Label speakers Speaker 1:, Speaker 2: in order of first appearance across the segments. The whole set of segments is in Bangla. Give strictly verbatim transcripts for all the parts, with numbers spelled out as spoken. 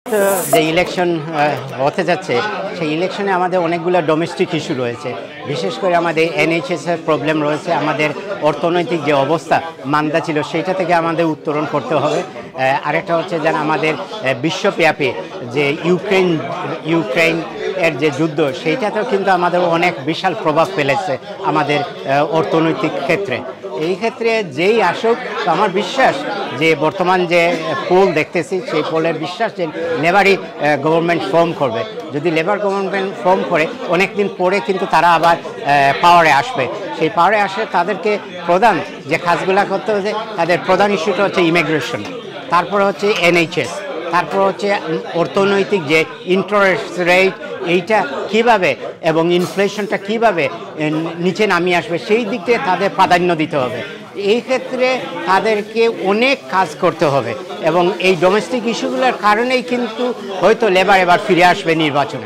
Speaker 1: যে ইলেকশন হতে যাচ্ছে সেই ইলেকশনে আমাদের অনেকগুলো ডোমেস্টিক ইস্যু রয়েছে, বিশেষ করে আমাদের এনএইচএসের প্রবলেম রয়েছে। আমাদের অর্থনৈতিক যে অবস্থা মান্দা ছিল সেইটা থেকে আমাদের উত্তরণ করতে হবে। আরেকটা হচ্ছে যেন আমাদের বিশ্বব্যাপী যে ইউক্রেন ইউক্রেন এর যে যুদ্ধ সেইটাতেও কিন্তু আমাদের অনেক বিশাল প্রভাব ফেলেছে আমাদের অর্থনৈতিক ক্ষেত্রে। এই ক্ষেত্রে যেই আসুক, আমার বিশ্বাস যে বর্তমান যে পোল দেখতেছি সেই পোলের বিশ্বাস যে লেবারই গভর্নমেন্ট ফর্ম করবে। যদি লেবার গভর্নমেন্ট ফর্ম করে অনেক দিন পরে কিন্তু তারা আবার পাওয়ারে আসবে। সেই পাওয়ারে আসলে তাদেরকে প্রধান যে কাজগুলো করতে হচ্ছে, তাদের প্রধান ইস্যুটা হচ্ছে ইমিগ্রেশন, তারপরে হচ্ছে এনএইচএস, তারপর হচ্ছে অর্থনৈতিক যে ইন্টারেস্ট রেট এইটা কিভাবে এবং ইনফ্লেশনটা কিভাবে নিচে নামিয়ে আসবে সেই দিক থেকে তাদের প্রাধান্য দিতে হবে। এই ক্ষেত্রে তাদেরকে অনেক কাজ করতে হবে এবং এই ডোমেস্টিক ইস্যুগুলোর কারণেই কিন্তু হয়তো লেবার এবার ফিরে আসবে নির্বাচনে।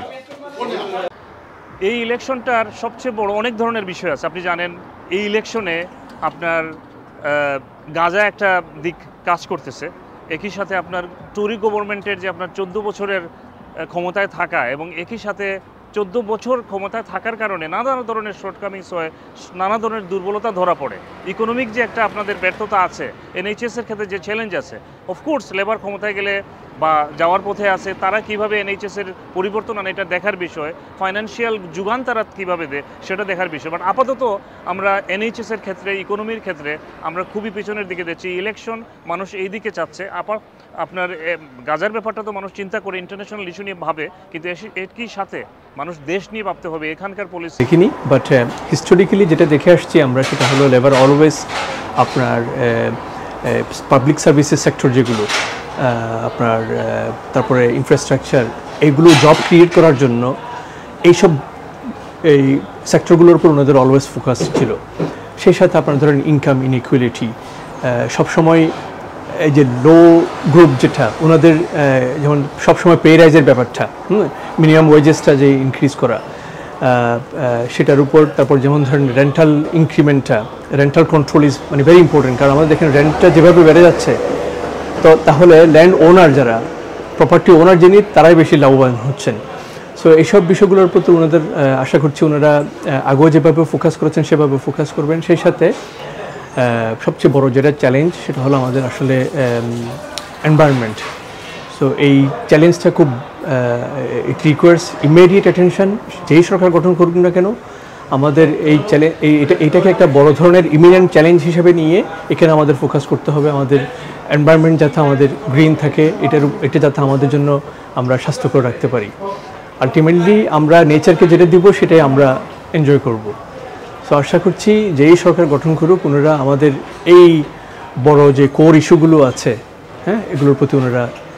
Speaker 2: এই ইলেকশনটার সবচেয়ে বড় অনেক ধরনের বিষয় আছে। আপনি জানেন এই ইলেকশনে আপনার গাজা একটা দিক কাজ করতেছে, একই সাথে আপনার টরি গভর্নমেন্টের যে আপনার চোদ্দো বছরের ক্ষমতায় থাকা এবং একই সাথে চোদ্দো বছর ক্ষমতায় থাকার কারণে নানা ধরনের শর্টকামিংস হয়, নানা ধরনের দুর্বলতা ধরা পড়ে। ইকোনমিক যে একটা আপনাদের ব্যর্থতা আছে, এনএইচএসের ক্ষেত্রে যে চ্যালেঞ্জ আছে, অফকোর্স লেবার ক্ষমতায় গেলে বা যাওয়ার পথে আছে তারা কীভাবে এনএইচএসের পরিবর্তন আনে এটা দেখার বিষয়, ফাইন্যান্সিয়াল যোগান তারা কীভাবে দেয় সেটা দেখার বিষয়। বাট আপাতত আমরা এনএইচএসের ক্ষেত্রে, ইকোনমির ক্ষেত্রে আমরা খুবই পেছনের দিকে দেখছি। ইলেকশন মানুষ এই দিকে চাচ্ছে। আপা আপনার গাজার ব্যাপারটা তো মানুষ চিন্তা করে ইন্টারন্যাশনাল ইস্যু নিয়ে ভাবে, কিন্তু একই সাথে মানুষ দেশ নিয়ে ভাবতে হবে, এখানকার পলিসি
Speaker 3: দেখিনি। বাট হিস্টোরিক্যালি যেটা দেখে আসছি আমরা সেটা হলো লেবার অলওয়েজ আপনার পাবলিক সার্ভিসেস সেক্টর যেগুলো আপনার তারপরে ইনফ্রাস্ট্রাকচার এইগুলো জব ক্রিয়েট করার জন্য এইসব এই সেক্টরগুলোর উপর ওনাদের অলওয়েজ ফোকাস ছিল। সেই সাথে আপনার ধরেন ইনকাম ইনইকুয়ালিটি সবসময় এই যে লো গ্রুপ যেটা ওনাদের যেমন সবসময় পে রাইজের ব্যাপারটা, হুম মিনিমাম ওয়েজেসটা যে ইনক্রিজ করা সেটার উপর, তারপর যেমন ধরেন রেন্টাল ইনক্রিমেন্টটা, রেন্টাল কন্ট্রোল ইজ মানে ভেরি ইম্পর্টেন্ট। কারণ আমাদের দেখেন রেন্টটা যেভাবে বেড়ে যাচ্ছে, তো তাহলে ল্যান্ড ওনার যারা প্রপার্টি ওনার যিনি তারাই বেশি লাভবান হচ্ছেন। সো এইসব বিষয়গুলোর প্রতি ওনাদের আশা করছি ওনারা আগেও যেভাবে ফোকাস করেছেন সেভাবে ফোকাস করবেন। সেই সাথে সবচেয়ে বড় যেটা চ্যালেঞ্জ সেটা হলো আমাদের আসলে এনভায়রনমেন্ট। সো এই চ্যালেঞ্জটা খুব ইট রিকোয়ার্স ইমিডিয়েট অ্যাটেনশন। যেই সরকার গঠন করুক না কেন আমাদের এই চ্যালেঞ্জ এইটা এইটাকে একটা বড় ধরনের ইমিডিয়েট চ্যালেঞ্জ হিসেবে নিয়ে এখানে আমাদের ফোকাস করতে হবে। আমাদের এনভায়রনমেন্ট যাতে আমাদের গ্রিন থাকে, এটার এটা যাতে আমাদের জন্য আমরা স্বাস্থ্যকর রাখতে পারি। আলটিমেটলি আমরা নেচারকে যেটা দিব সেটাই আমরা এনজয় করব। সো আশা করছি যে এই সরকার গঠন করুক ওনারা আমাদের এই বড় যে কোর ইস্যুগুলো আছে, হ্যাঁ এগুলোর প্রতি ওনারা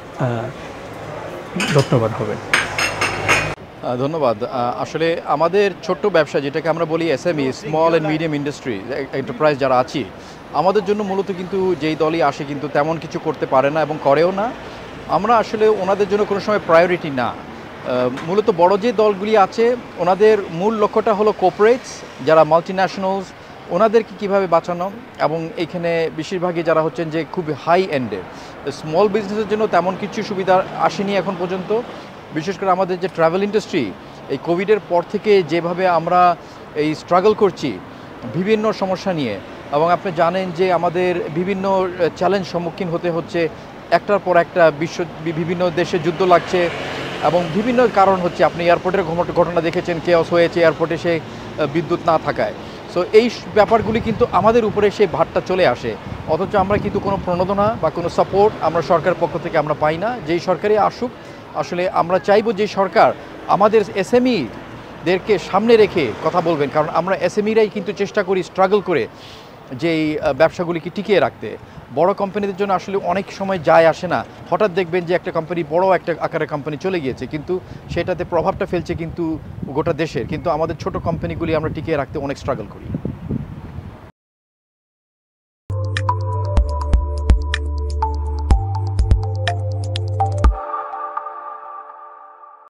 Speaker 3: যত্নবান হবেন।
Speaker 4: ধন্যবাদ। আসলে আমাদের ছোট্ট ব্যবসা যেটাকে আমরা বলি SME, small and medium industry enterprise যারা আছি, আমাদের জন্য মূলত কিন্তু যেই দলই আসে কিন্তু তেমন কিছু করতে পারে না এবং করেও না। আমরা আসলে ওনাদের জন্য কোনো সময় প্রায়োরিটি না। মূলত বড় যে দলগুলি আছে ওনাদের মূল লক্ষ্যটা হলো কোঅপারেটস যারা মাল্টিন্যাশনালস, ওনাদেরকে কীভাবে বাঁচানো, এবং এইখানে বেশিরভাগই যারা হচ্ছেন যে খুব হাই এন্ডের স্মল বিজনেসের জন্য তেমন কিছু সুবিধা আসেনি এখন পর্যন্ত। বিশেষ করে আমাদের যে ট্রাভেল ইন্ডাস্ট্রি এই কোভিডের পর থেকে যেভাবে আমরা এই স্ট্রাগল করছি বিভিন্ন সমস্যা নিয়ে, এবং আপনি জানেন যে আমাদের বিভিন্ন চ্যালেঞ্জ সম্মুখীন হতে হচ্ছে, একটার পর একটা বিশ্ব বিভিন্ন দেশে যুদ্ধ লাগছে এবং বিভিন্ন কারণ হচ্ছে। আপনি এয়ারপোর্টের ঘটনা দেখেছেন, কেওস হয়েছে এয়ারপোর্টে সে বিদ্যুৎ না থাকায়। সো এই ব্যাপারগুলি কিন্তু আমাদের উপরে সেই ভারটা চলে আসে, অথচ আমরা কিন্তু কোনো প্রণোদনা বা কোনো সাপোর্ট আমরা সরকারের পক্ষ থেকে আমরা পাই না। যেই সরকারই আসুক আসলে আমরা চাইবো যে সরকার আমাদের এসএমইদেরকে সামনে রেখে কথা বলবেন, কারণ আমরা এসএমইরাই কিন্তু চেষ্টা করি স্ট্রাগল করে যেই ব্যবসাগুলিকে টিকিয়ে রাখতে। বড় কোম্পানিদের জন্য আসলে অনেক সময় যায় আসে না, হঠাৎ দেখবেন যে একটা কোম্পানি বড় একটা আকারের কোম্পানি চলে গিয়েছে, কিন্তু সেটাতে প্রভাবটা ফেলছে কিন্তু গোটা দেশের, কিন্তু আমাদের ছোট কোম্পানিগুলি আমরা টিকিয়ে রাখতে অনেক স্ট্রাগল করি।